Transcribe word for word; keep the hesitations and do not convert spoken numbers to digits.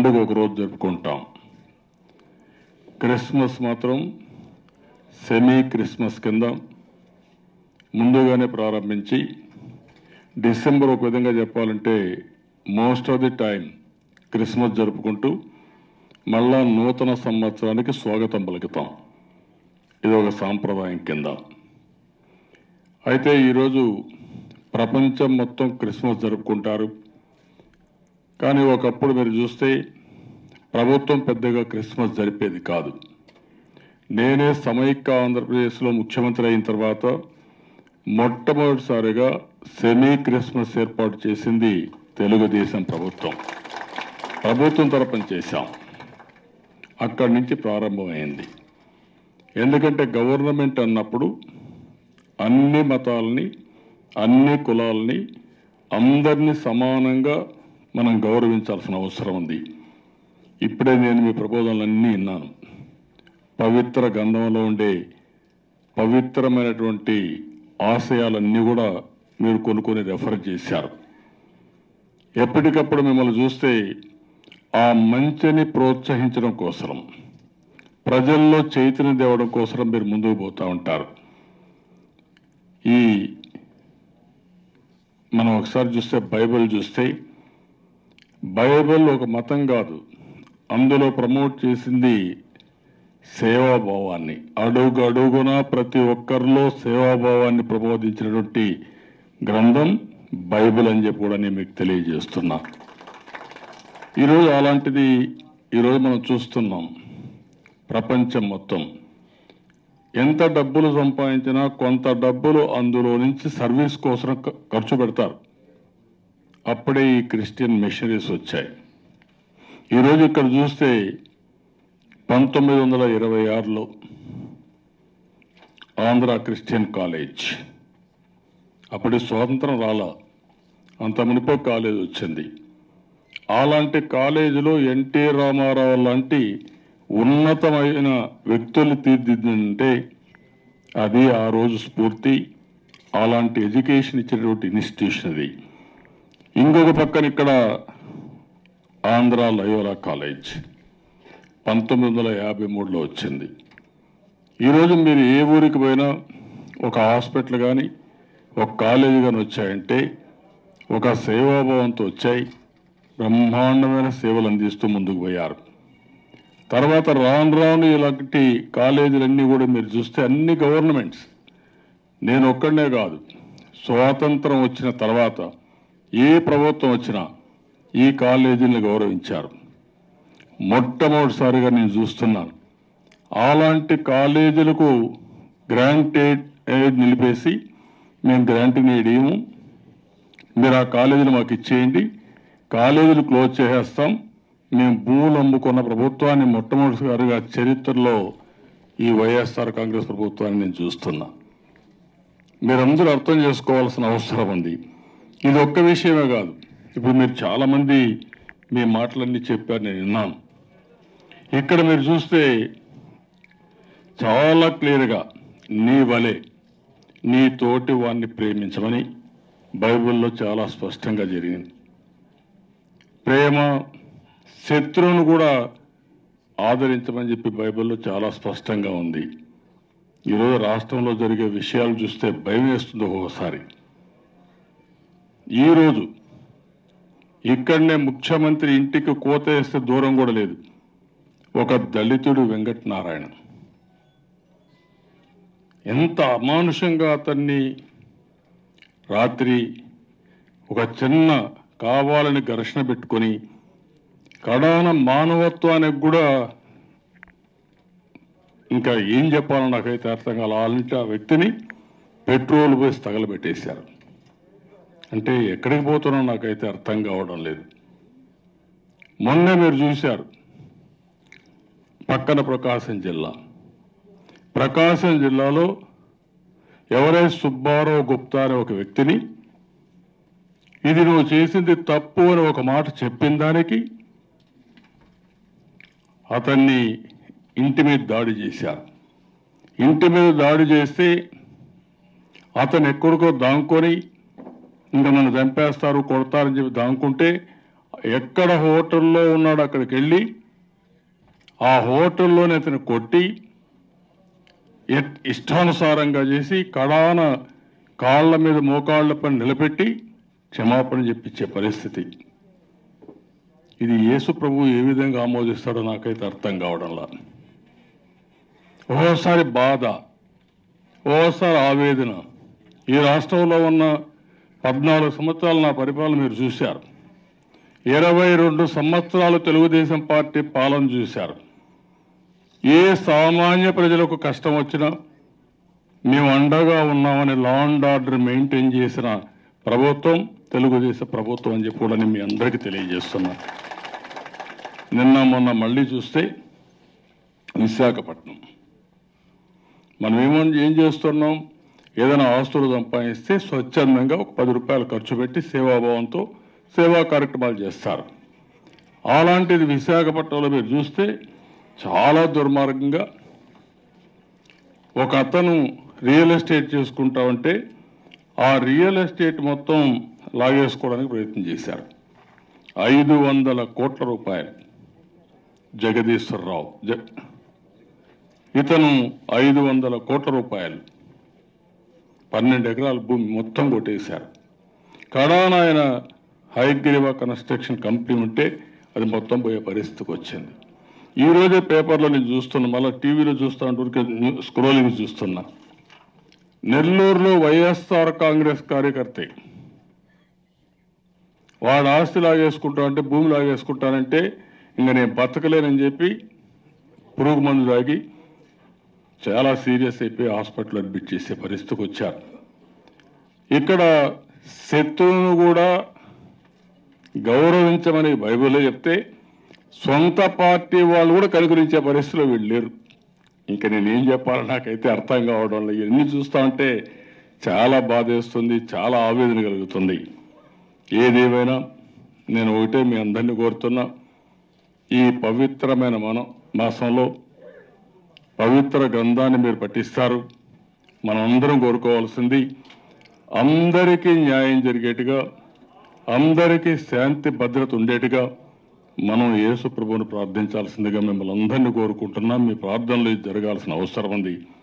పండుగ ఒకరోజు జరుపుకుంటాం. క్రిస్మస్ మాత్రం సెమీ క్రిస్మస్ కింద ముందుగానే ప్రారంభించి డిసెంబర్ ఒక విధంగా చెప్పాలంటే most of the time Christmas జరుపుకుంటూ మళ్ళా నూతన సంవత్సరానికి స్వాగతం పలుకుతాం. ఇది ఒక సాంప్రదాయం కింద. అయితే ఈరోజు ప్రపంచం మొత్తం క్రిస్మస్ జరుపుకుంటారు. కానీ ఒకప్పుడు మీరు చూస్తే ప్రభుత్వం పెద్దగా క్రిస్మస్ జరిపేది కాదు. నేనే సమైక్య ఆంధ్రప్రదేశ్లో ముఖ్యమంత్రి అయిన తర్వాత మొట్టమొదటిసారిగా సెమీ క్రిస్మస్ ఏర్పాటు చేసింది తెలుగుదేశం ప్రభుత్వం. ప్రభుత్వం తరపున చేశాం. అక్కడి నుంచి ప్రారంభమైంది. ఎందుకంటే గవర్నమెంట్ అన్నప్పుడు అన్ని మతాలని అన్ని కులాలని అందరినీ సమానంగా మనం గౌరవించాల్సిన అవసరం ఉంది. ఇప్పుడే నేను మీ ప్రపోజలన్నీ విన్నాను. పవిత్ర గ్రంథంలో ఉండే పవిత్రమైనటువంటి ఆశయాలన్నీ కూడా మీరు కొనుక్కొని రెఫర్ చేశారు. ఎప్పటికప్పుడు మిమ్మల్ని చూస్తే ఆ మంచిని ప్రోత్సహించడం కోసం, ప్రజల్లో చైతన్యం తేవడం కోసం మీరు ముందుకు పోతూ ఉంటారు. ఈ మనం ఒకసారి చూస్తే బైబిల్ చూస్తే బైబిల్ ఒక మతం కాదు, అందులో ప్రమోట్ చేసింది సేవాభావాన్ని. అడుగు అడుగున ప్రతి ఒక్కరిలో సేవాభావాన్ని ప్రబోధించినటువంటి గ్రంథం బైబిల్ అని చెప్పి కూడా నేను మీకు తెలియజేస్తున్నా. ఈరోజు అలాంటిది ఈరోజు మనం చూస్తున్నాం. ప్రపంచం మొత్తం ఎంత డబ్బులు సంపాదించినా కొంత డబ్బులు అందులో నుంచి సర్వీస్ కోసం ఖర్చు పెడతారు. అప్పుడే ఈ క్రిస్టియన్ మిషనరీస్ వచ్చాయి. ఈరోజు ఇక్కడ చూస్తే పంతొమ్మిది వందల ఇరవై ఆరులో ఆంధ్ర క్రిస్టియన్ కాలేజ్, అప్పటి స్వాతంత్రం రాలా, అంత మునిపో కాలేజ్ వచ్చింది. అలాంటి కాలేజీలో ఎన్టీ రామారావు లాంటి ఉన్నతమైన వ్యక్తులు తీర్చిదిద్దంటే అది ఆ రోజు స్ఫూర్తి. అలాంటి ఎడ్యుకేషన్ ఇచ్చినటువంటి ఇన్స్టిట్యూషన్ అది. ఇంకొక పక్కన ఇక్కడ ఆంధ్ర లయోలా కాలేజ్ పంతొమ్మిది వందల యాభై మూడులో వచ్చింది. ఈరోజు మీరు ఏ ఊరికి పోయినా ఒక హాస్పిటల్ కానీ ఒక కాలేజీ కానీ వచ్చాయంటే ఒక సేవాభావంతో వచ్చాయి. బ్రహ్మాండమైన సేవలు అందిస్తూ ముందుకు పోయారు. తర్వాత రాను రాను ఇలాంటి కాలేజీలన్నీ కూడా మీరు చూస్తే అన్ని గవర్నమెంట్స్, నేను ఒక్కడనే కాదు, స్వాతంత్రం వచ్చిన తర్వాత ఏ ప్రభుత్వం వచ్చినా ఈ కాలేజీలను గౌరవించారు. మొట్టమొదటిసారిగా నేను చూస్తున్నాను. అలాంటి కాలేజీలకు గ్రాంట్ ఎయిడ్ నిలిపేసి మేము గ్రాంట్ని ఇవ్వము, మీరు ఆ కాలేజీలు మాకు ఇచ్చేయండి, కాలేజీలు క్లోజ్ చేసేస్తాం, మేము భూములు అమ్ముకున్న ప్రభుత్వాన్ని మొట్టమొదటిసారిగా చరిత్రలో ఈ వైఎస్ఆర్ కాంగ్రెస్ ప్రభుత్వాన్ని నేను చూస్తున్నా. మీరందరూ అర్థం చేసుకోవాల్సిన అవసరం ఉంది. ఇది ఒక్క విషయమే కాదు. ఇప్పుడు మీరు చాలామంది మీ మాటలన్నీ చెప్పారు, నేను విన్నాను. ఇక్కడ మీరు చూస్తే చాలా క్లియర్గా నీ వలె నీ తోటి వాడిని ప్రేమించమని బైబిల్లో చాలా స్పష్టంగా జరిగింది. ప్రేమ, శత్రువును కూడా ఆదరించమని చెప్పి బైబిల్లో చాలా స్పష్టంగా ఉంది. ఈరోజు రాష్ట్రంలో జరిగే విషయాలు చూస్తే భయం వేస్తుంది ఒక్కోసారి. ఈరోజు ఇక్కడనే ముఖ్యమంత్రి ఇంటికి కోత వేస్తే దూరం కూడా లేదు ఒక దళితుడు వెంకటనారాయణ. ఎంత అమానుషంగా అతన్ని రాత్రి ఒక చిన్న కావాలని ఘర్షణ పెట్టుకొని కడాన మానవత్వానికి కూడా ఇంకా ఏం చెప్పాలో నాకైతే అర్థం కాల. అలాంటి ఆ వ్యక్తిని పెట్రోల్ పోసి తగలబెట్టేశారు. అంటే ఎక్కడికి పోతున్నా నాకైతే అర్థం కావడం లేదు. మొన్నే మీరు చూశారు పక్కన ప్రకాశం జిల్లా, ప్రకాశం జిల్లాలో ఎవరైతే సుబ్బారావు గుప్తా అనే ఒక వ్యక్తిని ఇది నువ్వు చేసింది తప్పు అని ఒక మాట చెప్పిన దానికి అతన్ని ఇంటి మీద దాడి చేశారు. ఇంటి మీద దాడి చేస్తే అతను ఎక్కడికో దాంకొని ఇంకా నన్ను చంపేస్తారు కొడతారని చెప్పి దాంకుంటే ఎక్కడ హోటల్లో ఉన్నాడు అక్కడికి వెళ్ళి ఆ హోటల్లోనే అతను కొట్టి ఇష్టానుసారంగా చేసి కడాన కాళ్ళ మీద మోకాళ్ళ పని నిలబెట్టి క్షమాపణ చెప్పించే పరిస్థితి. ఇది యేసు ప్రభు ఏ విధంగా ఆమోదిస్తాడో నాకైతే అర్థం కావడంలా. ఓసారి బాధ, ఓసారి ఆవేదన. ఈ రాష్ట్రంలో ఉన్న పద్నాలుగు సంవత్సరాలు నా పరిపాలన మీరు చూశారు. ఇరవై రెండు సంవత్సరాలు తెలుగుదేశం పార్టీ పాలన చూశారు. ఏ సామాన్య ప్రజలకు కష్టం వచ్చినా మేము అండగా ఉన్నామని లా అండ్ ఆర్డర్ మెయింటైన్ చేసిన ప్రభుత్వం తెలుగుదేశం ప్రభుత్వం అని చెప్పి కూడా మీ అందరికీ తెలియజేస్తున్నా. నిన్న మొన్న మళ్ళీ చూస్తే విశాఖపట్నం మనం ఏమో ఏం చేస్తున్నాం, ఏదైనా ఆస్తులు సంపాదిస్తే స్వచ్ఛందంగా ఒక పది రూపాయలు ఖర్చు పెట్టి సేవాభావంతో సేవా కార్యక్రమాలు చేస్తారు. అలాంటిది విశాఖపట్నంలో మీరు చూస్తే చాలా దుర్మార్గంగా ఒక అతను రియల్ ఎస్టేట్ చేసుకుంటామంటే ఆ రియల్ ఎస్టేట్ మొత్తం లాగేసుకోవడానికి ప్రయత్నం చేశారు. ఐదు వందల కోట్ల రూపాయలు జగదీశ్వరరావు జ ఇతను ఐదు వందల కోట్ల రూపాయలు పన్నెండు ఎకరాల భూమి మొత్తం కొట్టేశారు. కడాన ఆయన హైగ్రీవా కన్స్ట్రక్షన్ కంపెనీ ఉంటే అది మొత్తం పోయే పరిస్థితికి వచ్చింది. ఈరోజే పేపర్లో నేను చూస్తున్నా, మళ్ళీ టీవీలో చూస్తా ఉంటే స్క్రోలింగ్ చూస్తున్నా. నెల్లూరులో వైఎస్ఆర్ కాంగ్రెస్ కార్యకర్త వాడు ఆస్తి లాగేసుకుంటా అంటే భూమి లాగేసుకుంటానంటే ఇంకా నేను బతకలేనని చెప్పి పురుగు మందు తాగి చాలా సీరియస్ అయిపోయి హాస్పిటల్ అడ్మిట్ చేసే పరిస్థితికి వచ్చారు. ఇక్కడ శత్రువును కూడా గౌరవించమని బైబిల్లో చెప్తే సొంత పార్టీ వాళ్ళు కూడా కనుగరించే పరిస్థితిలో వీళ్ళు లేరు. ఇంకా నేనేం చెప్పాలో నాకైతే అర్థం కావడం లేదు. ఇవన్నీ చూస్తూ ఉంటే చాలా బాధేస్తుంది, చాలా ఆవేదన కలుగుతుంది. ఏదేమైనా నేను ఒకటే మీ అందరినీ కోరుతున్నా, ఈ పవిత్రమైన మన మాసంలో పవిత్ర గ్రంథాన్ని మీరు పఠిస్తారు. మనందరం కోరుకోవాల్సింది అందరికీ న్యాయం జరిగేట్టుగా, అందరికీ శాంతి భద్రత ఉండేట్టుగా మనం యేసు ప్రభువును ప్రార్థించాల్సిందిగా మిమ్మల్ని అందరినీ కోరుకుంటున్నాం. మీ ప్రార్థనలు జరగాల్సిన అవసరం ఉంది.